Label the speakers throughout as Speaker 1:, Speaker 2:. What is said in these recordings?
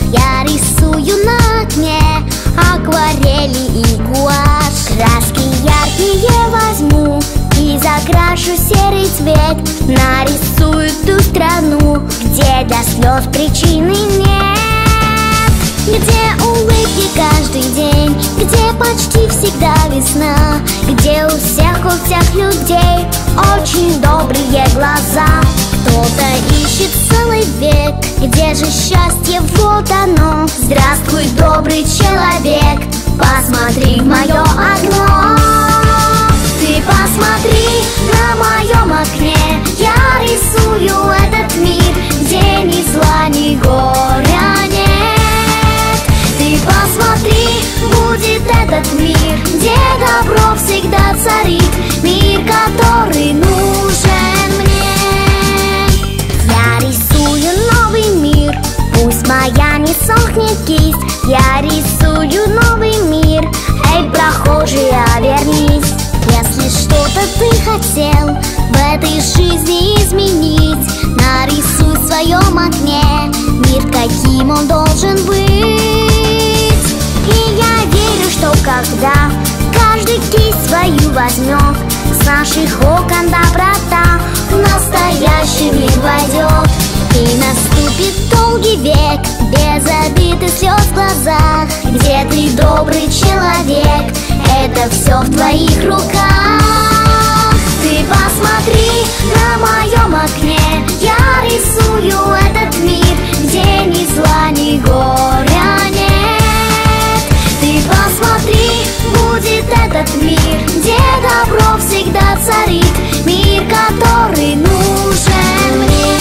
Speaker 1: Я рисую на окне акварели и гуашь. Краски яркие возьму и закрашу серый цвет. Нарисую ту страну, где для слез причины нет. Где улыбки каждый день, где почти всегда весна, где у всех людей очень добрые глаза. Кто-то ищет целый век, где же счастье, вот оно. Здравствуй, добрый человек, посмотри в мое окно. Ты посмотри на моем окне, я рисую этот мир, где ни зла, ни горя нет. Ты посмотри, будет этот мир, где добро всегда царит, мир, который нужен мне. Я рисую новый мир, пусть моя не сохнет кисть. Я рисую новый мир, эй, прохожий, обернись. Если что-то ты хотел в этой жизни изменить, нарисуй в своем окне мир, каким он должен быть. И я верю, что когда каждый кисть свою возьмет, с наших окон доброта в настоящий мир войдет. И наступит долгий век без обид и слез в глазах, где ты добрый человек, это все в твоих руках. Ты посмотри на моем окне, я рисую этот мир, где ни зла, ни горя нет. Ты посмотри, будет этот мир, где добро всегда царит, мир, который нужен мне.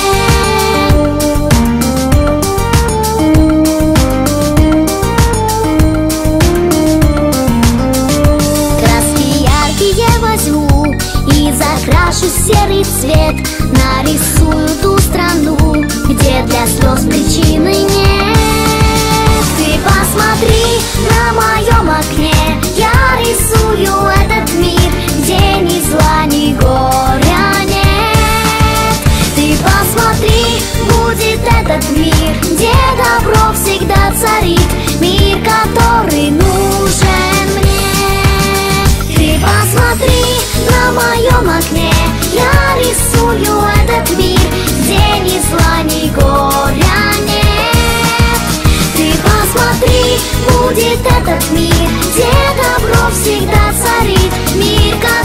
Speaker 1: Закрашу серый цвет, нарисую ту страну, где для слез причины нет. Ты посмотри на моем окне, я рисую этот мир, где ни зла, ни горя нет. Ты посмотри, будет этот мир, где добро всегда царит, мир, который нужен мне. Ты посмотри на моем окне, я рисую этот мир, где ни зла, ни горя нет. Ты посмотри, будет этот мир, где добро всегда царит, мир,